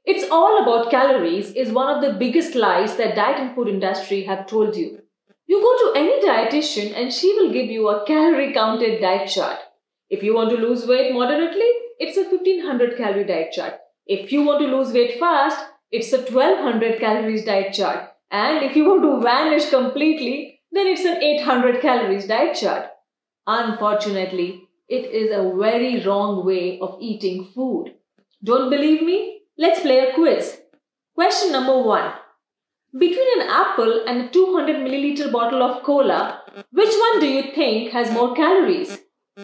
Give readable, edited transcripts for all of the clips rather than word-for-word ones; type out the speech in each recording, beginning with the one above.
It's all about calories is one of the biggest lies that diet and food industry have told you. You go to any dietitian and she will give you a calorie counted diet chart. If you want to lose weight moderately, it's a 1500 calorie diet chart. If you want to lose weight fast, it's a 1200 calories diet chart. And if you want to vanish completely, then it's an 800 calories diet chart. Unfortunately, it is a very wrong way of eating food. Don't believe me? Let's play a quiz. Question number 1. Between an apple and a 200 milliliter bottle of cola, which one do you think has more calories?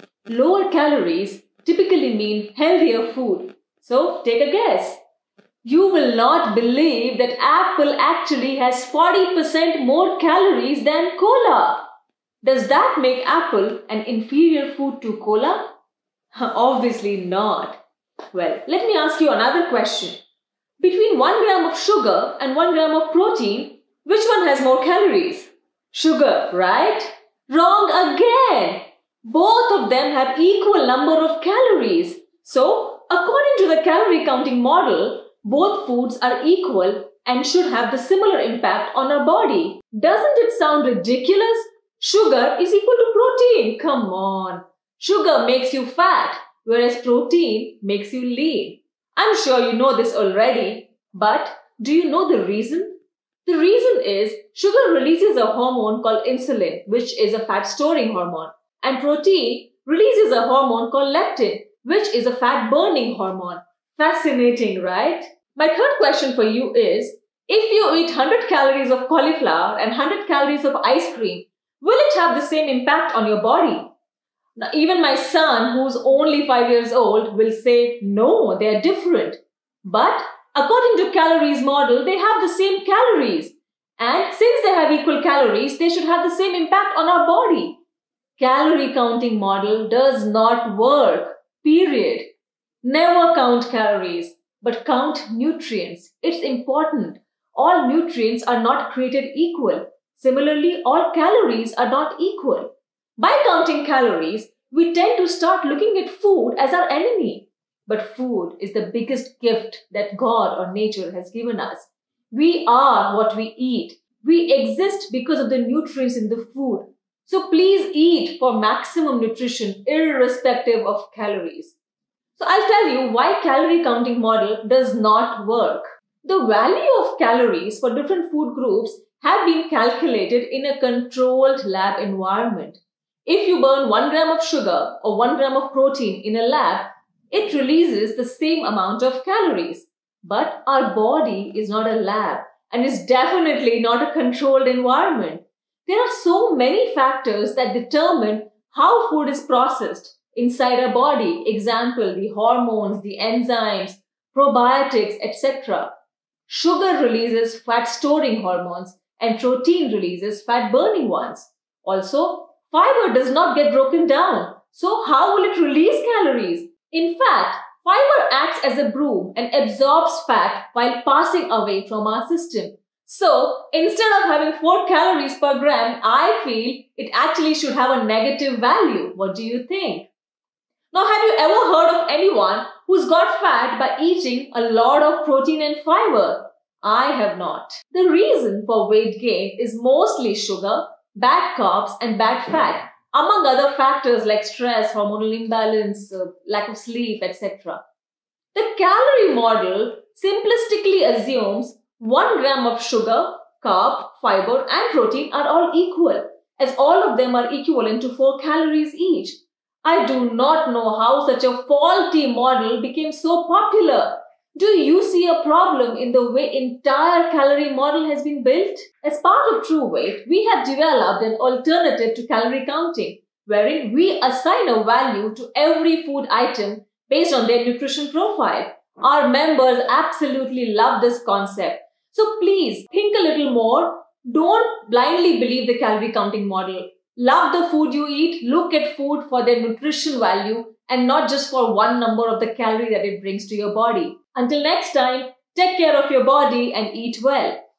Lower calories typically mean healthier food. So take a guess. You will not believe that apple actually has 40% more calories than cola. Does that make apple an inferior food to cola? Obviously not. Well, let me ask you another question. Between 1 gram of sugar and 1 gram of protein, which one has more calories? Sugar, right? Wrong again. Both of them have equal number of calories. So, according to the calorie counting model, both foods are equal and should have the similar impact on our body. Doesn't it sound ridiculous? Sugar is equal to protein. Come on. Sugar makes you fat, whereas protein makes you lean. I'm sure you know this already, but do you know the reason? The reason is sugar releases a hormone called insulin, which is a fat storing hormone, and protein releases a hormone called leptin, which is a fat burning hormone. Fascinating, right? My third question for you is, if you eat 100 calories of cauliflower and 100 calories of ice cream, will it have the same impact on your body? Now, even my son, who's only 5 years old, will say, no, they are different. But according to calories model, they have the same calories. And since they have equal calories, they should have the same impact on our body. Calorie counting model does not work. Period. Never count calories, but count nutrients. It's important. All nutrients are not created equal. Similarly, all calories are not equal. By counting calories, we tend to start looking at food as our enemy. But food is the biggest gift that God or nature has given us. We are what we eat. We exist because of the nutrients in the food. So please eat for maximum nutrition irrespective of calories. So I'll tell you why calorie counting model does not work. The value of calories for different food groups have been calculated in a controlled lab environment. If you burn 1 gram of sugar or 1 gram of protein in a lab, it releases the same amount of calories. But our body is not a lab and is definitely not a controlled environment. There are so many factors that determine how food is processed inside our body. Example, the hormones, the enzymes, probiotics, etc. Sugar releases fat storing hormones and protein releases fat burning ones. Also, fiber does not get broken down. So how will it release calories? In fact, fiber acts as a broom and absorbs fat while passing away from our system. So instead of having 4 calories per gram, I feel it actually should have a negative value. What do you think? Now, have you ever heard of anyone who's got fat by eating a lot of protein and fiber? I have not. The reason for weight gain is mostly sugar, bad carbs and bad fat, among other factors like stress, hormonal imbalance, lack of sleep, etc. The calorie model simplistically assumes 1 gram of sugar, carb, fiber and protein are all equal, as all of them are equivalent to 4 calories each. I do not know how such a faulty model became so popular. Do you see a problem in the way entire calorie model has been built? As part of True Weight, we have developed an alternative to calorie counting, wherein we assign a value to every food item based on their nutrition profile. Our members absolutely love this concept. So please think a little more. Don't blindly believe the calorie counting model. Love the food you eat, look at food for their nutrition value and not just for one number of the calorie that it brings to your body. Until next time, take care of your body and eat well.